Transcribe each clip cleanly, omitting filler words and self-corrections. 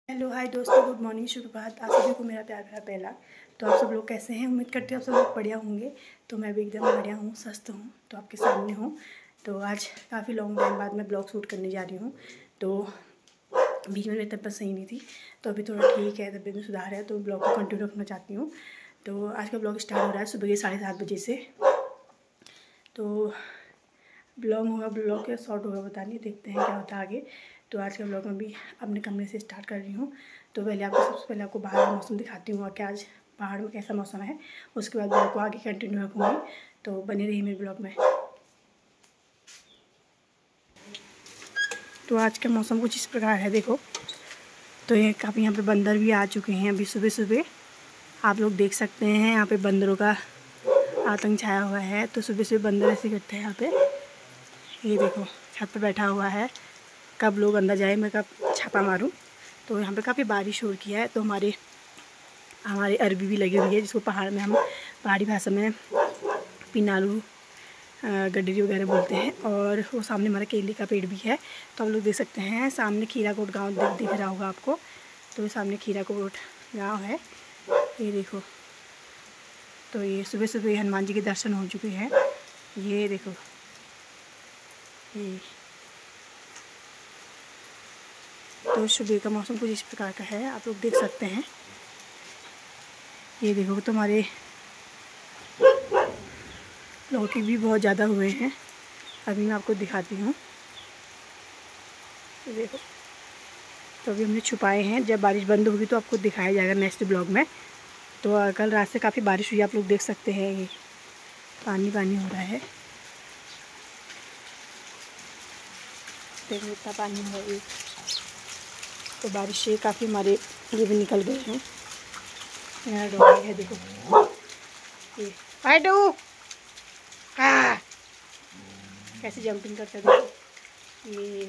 Hello hi दोस्तों, good morning, शुभ प्रभात। आप सभी को मेरा प्यार भरा पहला। तो आप सब लोग कैसे हैं? उम्मीद करते हैं आप सब लोग बढ़िया होंगे। तो मैं भी एकदम बढ़िया हूँ, स्वस्थ हूँ, तो आपके सामने हूँ। तो आज काफ़ी लॉन्ग टाइम बाद मैं ब्लॉग शूट करने जा रही हूँ। तो बीच में मेरी तबीयत सही नहीं थी, तो अभी थोड़ा ठीक है, तबीयत में सुधार है, तो ब्लॉग को कंटिन्यू रखना चाहती हूँ। तो आज का ब्लॉग स्टार्ट हो रहा है सुबह के 7:30 बजे से। तो ब्लॉग होगा, ब्लॉग या शॉर्ट होगा पता नहीं, देखते हैं क्या होता है आगे। तो आज के ब्लॉग में भी अपने कमरे से स्टार्ट कर रही हूँ। तो सबसे पहले आपको बाहर का मौसम दिखाती हूँ कि आज पहाड़ में कैसा मौसम है। उसके बाद ब्लॉग को आगे कंटिन्यू रखूँगी, तो बने रही मेरे ब्लॉग में। तो आज का मौसम कुछ इस प्रकार है, देखो। तो ये काफ़ी यहाँ पे बंदर भी आ चुके हैं अभी सुबह सुबह, आप लोग देख सकते हैं। यहाँ पे बंदरों का आतंक छाया हुआ है। तो सुबह सुबह बंदर ऐसे करते हैं यहाँ पे। ये देखो, छत पर बैठा हुआ है। कब लोग अंदर जाए, मैं कब छापा मारूं। तो यहाँ पे काफ़ी बारिश हो रही है। तो हमारे अरबी भी लगी हुई है, जिसको पहाड़ में हम पहाड़ी भाषा में पिनालू गडरी वगैरह बोलते हैं। और वो सामने हमारा केले का पेड़ भी है। तो आप लोग देख सकते हैं सामने खीराकोट गांव दिख रहा होगा आपको। तो सामने खीराकोट गांव है, ये देखो। तो ये सुबह सुबह हनुमान जी के दर्शन हो चुके हैं, ये देखो। ये तो सुबह का मौसम कुछ इस प्रकार का है, आप लोग देख सकते हैं। ये देखो, तुम्हारे लौकी भी बहुत ज़्यादा हुए हैं। अभी मैं आपको दिखाती हूँ, देखो। तो अभी हमने छुपाए हैं, जब बारिश बंद होगी तो आपको दिखाया जाएगा नेक्स्ट ब्लॉग में। तो कल रात से काफ़ी बारिश हुई, आप लोग देख सकते हैं। ये पानी पानी हो रहा है, देखो इतना पानी है ये। तो बारिश से काफ़ी हमारे ये भी निकल गए हैं। यहाँ डॉगी है, देखो ये। आइडू कैसे जंपिंग करता है, देखो ये।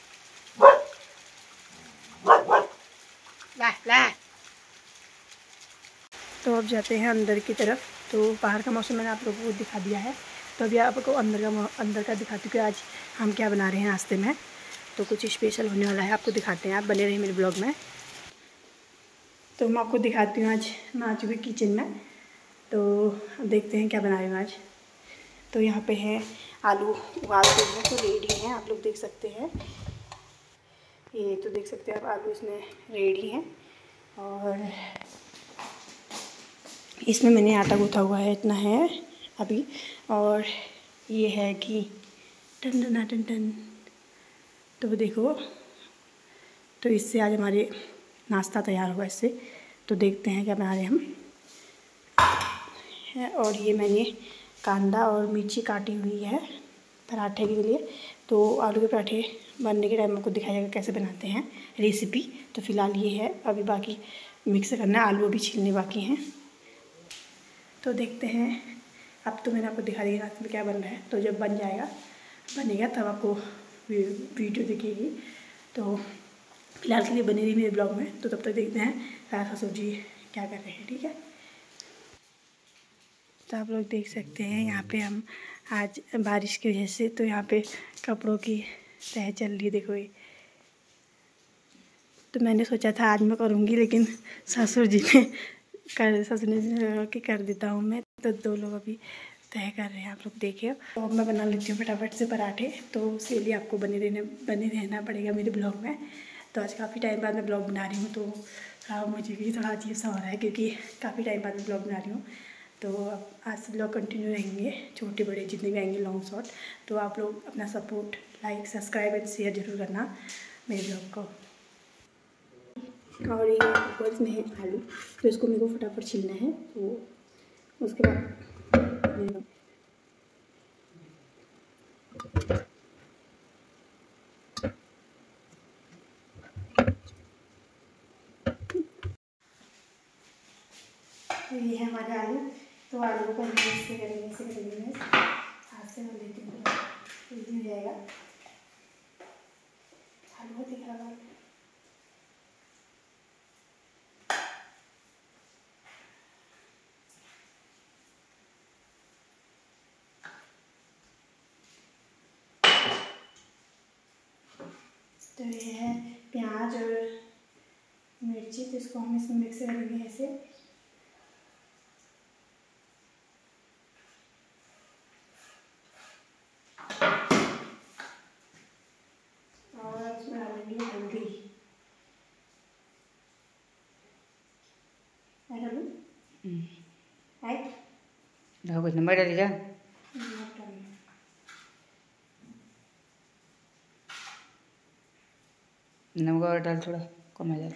ला ला। तो अब जाते हैं अंदर की तरफ। तो बाहर का मौसम मैंने आप लोगों को दिखा दिया है। तो अभी आपको अंदर का दिखाती हूँ कि आज हम क्या बना रहे हैं नाश्ते में। तो कुछ स्पेशल होने वाला है, आपको दिखाते हैं, आप बने रहिए मेरे ब्लॉग में। तो मैं आपको दिखाती हूँ, आज मैं आ चुकी किचन में। तो देखते हैं क्या बना रही हूँ आज। तो यहाँ पे है आलू उबाल के हैं, तो रेडी हैं, आप लोग देख सकते हैं। ये तो देख सकते हैं आप, आलू इसमें रेडी हैं। और इसमें मैंने आटा गूँथा हुआ है, इतना है अभी। और ये है कि टन टन टन टन। तो देखो, तो इससे आज हमारे नाश्ता तैयार हुआ इससे। तो देखते हैं क्या बना रहे हम। और ये मैंने कांदा और मिर्ची काटी हुई है पराठे के लिए। तो आलू के पराठे बनने के टाइम आपको दिखाया जाएगा कैसे बनाते हैं रेसिपी। तो फ़िलहाल ये है, अभी बाकी मिक्स करना है, आलू अभी छीलने बाकी हैं। तो देखते हैं, अब तो मैंने आपको दिखा दिया रात में क्या बन रहा है। तो जब बनेगा तब आपको वीडियो दिखेगी। तो फिलहाल के लिए बनी रही मेरे ब्लॉग में। तो तब तक देखते हैं रात ससुर जी क्या कर रहे हैं, ठीक है। तो आप लोग देख सकते हैं यहाँ पे हम आज बारिश की वजह से, तो यहाँ पे कपड़ों की तह चल रही है, देखो ये। तो मैंने सोचा था आज मैं करूँगी, लेकिन ससुर ने कि कर देता हूँ मैं। तो दो लोग अभी तय कर रहे हैं, आप लोग देखिए। तो अब मैं बना लेती हूँ फटाफट से पराठे। तो उसके लिए आपको बने रहना पड़ेगा मेरे ब्लॉग में। तो आज काफ़ी टाइम बाद मैं ब्लॉग बना रही हूँ, तो मुझे भी थोड़ा अजीब सा हो रहा है, क्योंकि काफ़ी टाइम बाद मैं ब्लॉग बना रही हूँ। तो अब आज से ब्लॉग कंटिन्यू रहेंगे, छोटे बड़े जितने भी आएंगे लॉन्ग शॉर्ट। तो आप लोग अपना support, like, subscribe and share जरूर करना मेरे ब्लॉग को। और ये ऊपर इसमें है आलू, तो इसको मेरे को फटाफट छीलना है। तो उसके बाद तो ये है हमारे आलू। तो आलू को हम इससे करेंगे हाथ से हम लेते हैं, तो इजी हो जाएगा। आलू दिख रहा है, तो ये है प्याज और मिर्ची, तो इसको हम इसमें मिक्स करेंगे ऐसे। और इसमें डालेंगे हल्दी। कुछ नंबर डालेगा। नमक और डाल, थोड़ा कम है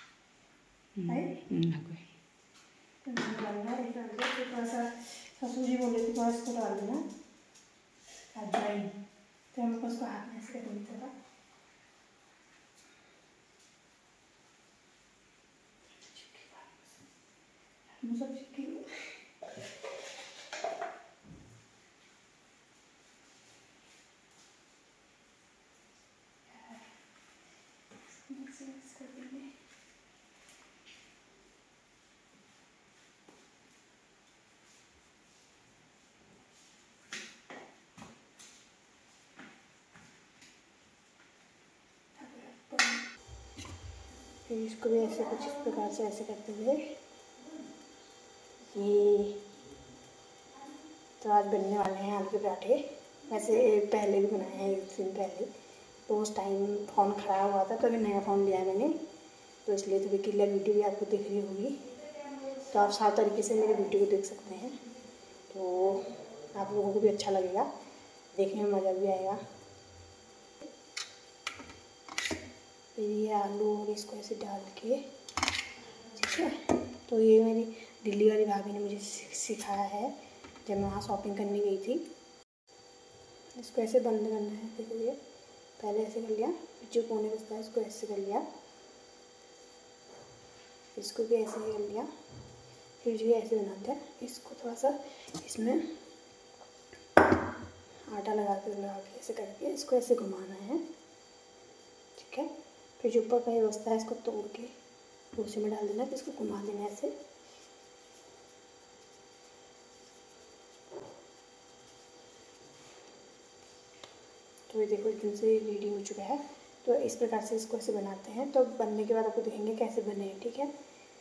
थोड़ा सा ससुर जी बोले थे थोड़ा इसको डाल देना अजवाइन, तो हम उसको हाथ में ऐसे कर देता था। सब मिक्स कर देंगे। फिर इसको भी ऐसे कुछ इस प्रकार से ऐसे करते हुए ये तो आज बनने वाले हैं आलू के पराठे। वैसे पहले भी बनाए हैं 1 दिन पहले, तो उस टाइम फ़ोन ख़राब हुआ था, तो अभी नया फ़ोन लिया है मैंने, तो इसलिए थोड़ी क्लियर वीडियो भी आपको दिख रही होगी, तो आप साफ तरीके से मेरे वीडियो को देख सकते हैं, तो आप लोगों को भी अच्छा लगेगा, देखने में मज़ा भी आएगा। फिर ये आलू और इसको ऐसे डाल के, ठीक है। तो ये मेरी दिल्ली वाली भाभी ने मुझे सिखाया है जब मैं वहाँ शॉपिंग करने गई थी। इसको ऐसे बंद करना है, देखो ये पहले ऐसे कर लिया, जो कोने बचता है इसको ऐसे कर लिया, इसको भी ऐसे ही कर लिया। फिर जो ऐसे बनाते हैं, इसको थोड़ा सा इसमें आटा लगा के ऐसे करके इसको ऐसे घुमाना है, ठीक है। फिर जो ऊपर का ये बचता है इसको तोड़ के उसी में डाल देना, फिर इसको घुमा देना ऐसे। तो ये देखो एकदम से रेडी हो चुका है। तो इस प्रकार से इसको ऐसे बनाते हैं, तो बनने के बाद आपको दिखेंगे कैसे बने हैं, ठीक है।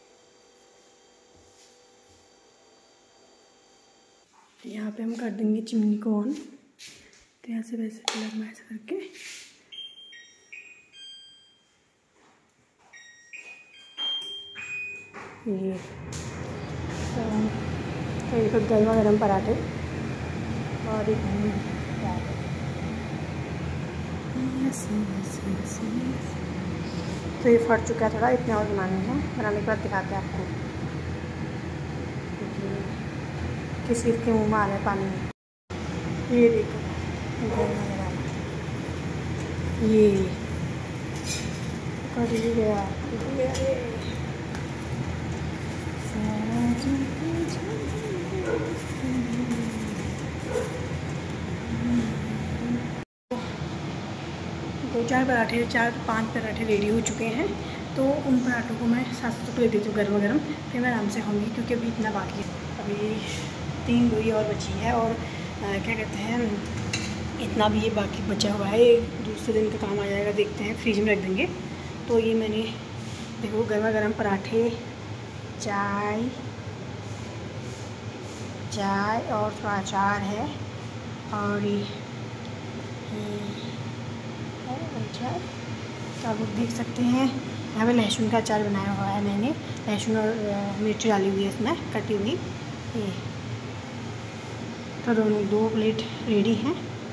यहाँ पे हम कर देंगे चिमनी को ऑन, तो यहाँ से वैसे लगना ऐसे करके ये तो गर्मा गर्म पराठे और एक तो ये फट चुका है थोड़ा, इतने और बनाने हैं, बनाने के बाद दिखाते हैं आपको। किसी के मुँह में आ रहा है पानी में, ये देखो ये कट ही गया। दो चार पराठे 4-5 पराठे रेडी हो चुके हैं, तो उन पराठों को मैं सास को दे देती हूँ गर्मा गर्म, फिर मैं आराम से खाऊंगी, क्योंकि अभी इतना बाकी है। अभी 3 लोई और बची है, और क्या कहते हैं, इतना भी ये बाकी बचा हुआ है, दूसरे दिन का काम आ जाएगा, देखते हैं, फ्रिज में रख देंगे। तो ये मैंने देखो गर्मा गर्म पराठे, चाय और थोड़ा अचार है, और ये अचार तो आप लोग देख सकते हैं। यहाँ पे लहसुन का अचार बनाया हुआ है मैंने, लहसुन और मिर्ची डाली हुई है इसमें कटी हुई। ये तो दोनों 2 प्लेट रेडी हैं।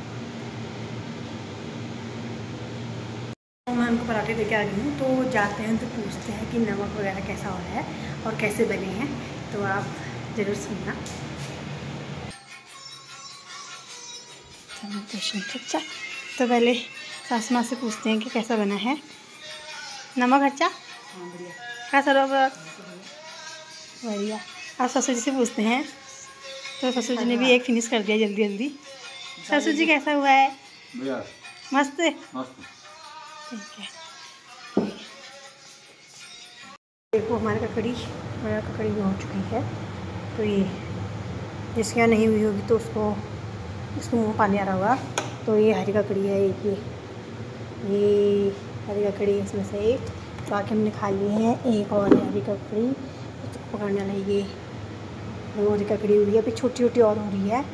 मैं उनको पराठे लेके आ गई हूँ, तो जाते हैं तो पूछते हैं कि नमक वगैरह कैसा हो रहा है और कैसे बने हैं, तो आप ज़रूर सुनना। अच्छा, तो पहले सास माँ से पूछते हैं कि कैसा बना है नमक अच्छा, कैसा रहा, बढ़िया। आप ससुर जी से पूछते हैं, तो ससुर जी ने भी एक फिनिश कर दिया जल्दी जल्दी। ससुर जी कैसा हुआ है? मस्त है, ठीक है। देखो हमारी ककड़ी भी हो चुकी है, तो ये जिसके यहाँ नहीं हुई होगी तो उसको मुँह पानी आ रहा होगा। तो ये हरी ककड़ी है, ये हरी ककड़ी इसमें से एक, बाकी हमने खा लिए हैं। एक और है हरी ककड़ी पकड़ने वाला, ये हरी ककड़ी हुई है, अभी छोटी छोटी और हो रही है।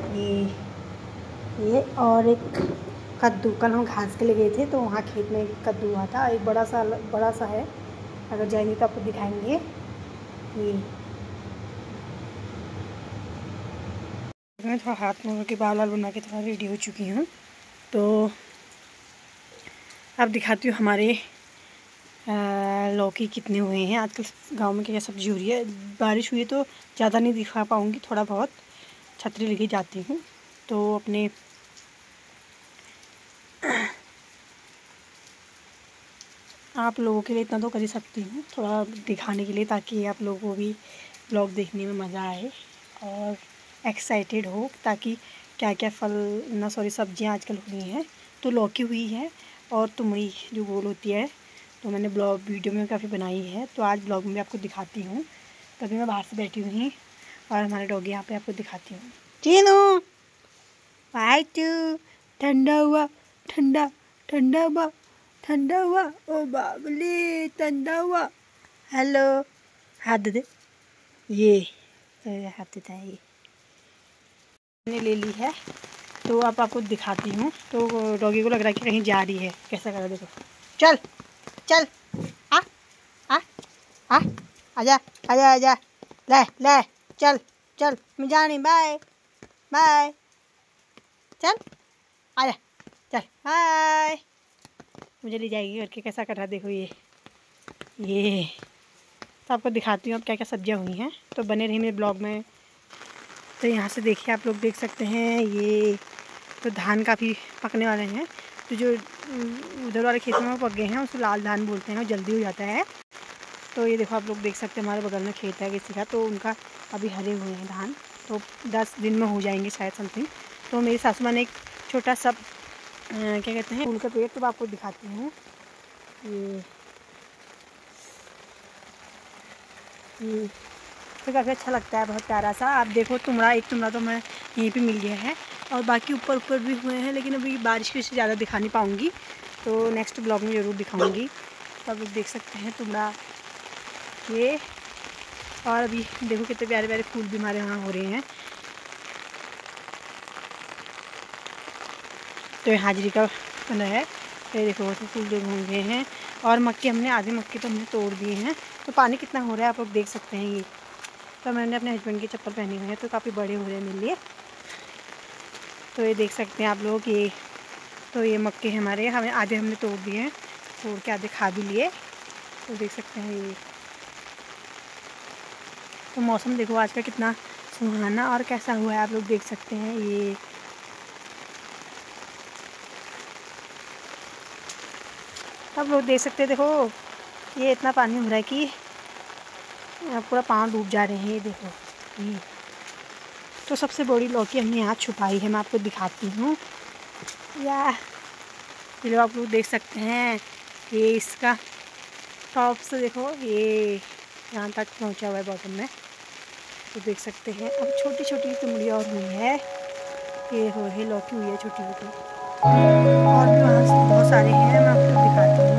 ये और एक कद्दू, कल हम घास के लिए गए थे तो वहाँ खेत में कद्दू हुआ था, एक बड़ा सा है, अगर जाएंगे तो आपको दिखाएंगे। ये मैं थोड़ा हाथ में के बाल बना के थोड़ा रेडी हो चुकी हूँ, तो अब दिखाती हूँ हमारे लौकी कितने हुए हैं। आजकल गांव में क्या सब्ज़ी हो रही है, बारिश हुई है तो ज़्यादा नहीं दिखा पाऊँगी, थोड़ा बहुत छतरी लेके जाती हूँ तो अपने आप लोगों के लिए इतना तो कर ही सकती हूँ, थोड़ा दिखाने के लिए, ताकि आप लोगों को भी ब्लॉग देखने में मज़ा आए और एक्साइटेड हो, ताकि क्या क्या सब्जियाँ आजकल हुई हैं। तो लौकी हुई है और तुमड़ी जो गोल होती है, तो मैंने ब्लॉग वीडियो में काफ़ी बनाई है, तो आज ब्लॉग में आपको दिखाती हूँ। तभी मैं बाहर से बैठी हुई हूँ और हमारे डॉगी यहाँ पे आपको दिखाती हूँ। चीनू भाई तू, ठंडा हुआ, ठंडा ठंडा हुआ, ठंडा हुआ, ओ बाबली ठंडा हुआ। हेलो, हाथ दे दे, ये हाथ देता है, ये मैंने ले ली है। तो अब आपको दिखाती हूँ। तो डॉगी को लग रहा है कि कहीं जा रही है, कैसा कर रहा है देखो, चल चल, आ आ आ आजा आजा आजा, ले ले, चल चल, मैं जा रही, बाय बाय, चल आजा, चल बाय, मुझे ले जाएगी करके कैसा कर रहा है देखो। ये तो आपको दिखाती हूँ अब क्या क्या सब्जियाँ हुई हैं, तो बने रही मेरे ब्लॉग में। तो यहाँ से देखिए, आप लोग देख सकते हैं, ये तो धान काफ़ी पकने वाले हैं, तो जो उधर वाले खेतों में पक गए हैं उसे लाल धान बोलते हैं और जल्दी हो जाता है। तो ये देखो आप लोग देख सकते हैं, हमारे बगल में खेत है किसी का, तो उनका अभी हरे हुए हैं धान, तो 10 दिन में हो जाएंगे शायद समथिंग। तो मेरी सासू माँ ने एक छोटा सा क्या कहते हैं फूल का पेड़, तो आपको दिखाती हूँ। ये तो काफ़ी अच्छा लगता है, बहुत प्यारा सा। आप देखो, एक तुमड़ा तो मैं यहीं पे मिल गया है, और बाकी ऊपर भी हुए हैं, लेकिन अभी बारिश की वजह से ज़्यादा दिखा नहीं पाऊँगी, तो नेक्स्ट ब्लॉग में ज़रूर दिखाऊँगी। तो आप लोग देख सकते हैं तुमड़ा ये, और अभी देखो कितने प्यारे प्यारे फूल भी हमारे यहाँ हो रहे हैं। तो ये हाजिरी का बना है, ये देखो तो फूल जो घूम गए हैं। और मक्के हमने आधे मक्के तो हमने तोड़ दिए हैं। तो पानी कितना हो रहा है आप लोग देख सकते हैं। ये तो मैंने अपने हस्बैंड की चप्पल पहनी हुई है, तो काफ़ी बड़े हो रहे हैं मेरे लिए। तो ये देख सकते हैं आप लोग, ये तो ये मक्के हमारे हमें आधे हमने तोड़ दिए हैं, तोड़ के आधे खा भी लिए। तो देख सकते हैं ये, तो मौसम देखो आज का कितना सुहाना और कैसा हुआ है, आप लोग देख सकते हैं। ये आप लोग देख सकते हैं, देखो ये इतना पानी हो रहा है कि पूरा पाँव डूब जा रहे हैं। ये देखो, ये तो सबसे बड़ी लौकी हमने यहाँ छुपाई है, मैं आपको दिखाती हूँ। या ये लोग आप लोग देख सकते हैं, ये इसका टॉप से देखो, ये यहाँ तक पहुँचा हुआ है बॉटम में, तो देख सकते हैं। अब छोटी छोटी तुमड़ी और हुई है, ये लौकी हुई है छोटी छोटी, और भी वहाँ से बहुत सारे हैं, मैं आपको दिखाती हूँ।